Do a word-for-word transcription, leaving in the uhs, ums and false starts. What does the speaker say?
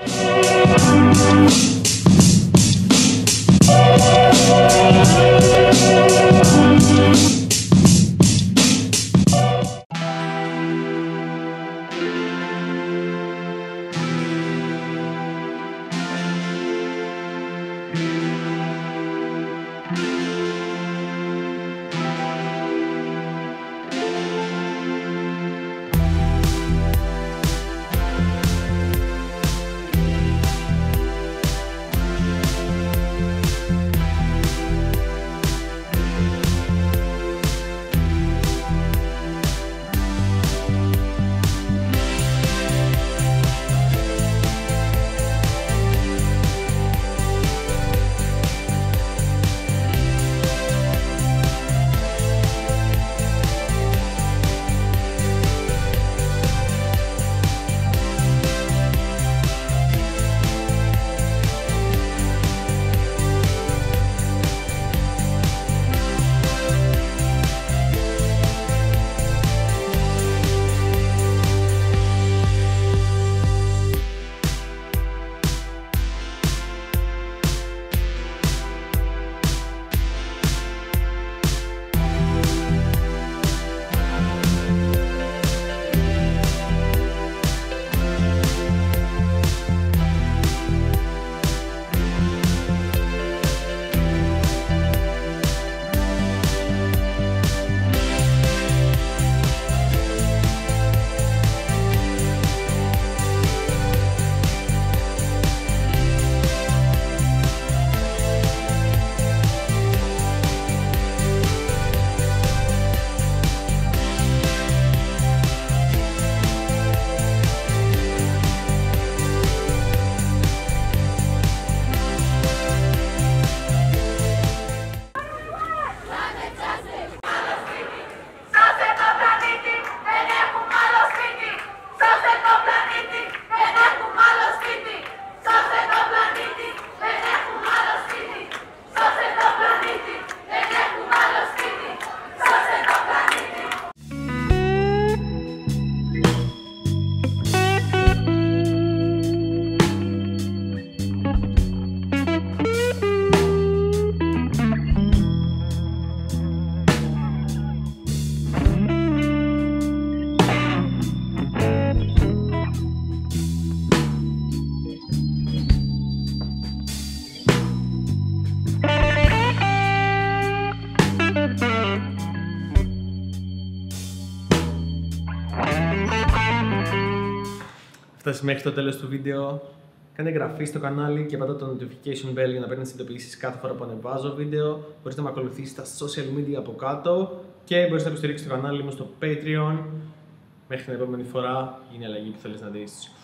Φτάσει μέχρι το τέλος του βίντεο. Κάνε εγγραφή στο κανάλι και πατά το notification bell για να παίρνεις ειδοποιήσεις κάθε φορά που ανεβάζω βίντεο. Μπορείς να με ακολουθήσεις στα social media από κάτω και μπορείς να υποστηρίξεις το κανάλι μου στο Patreon. Μέχρι την επόμενη φορά, είναι η αλλαγή που θέλεις να δεις.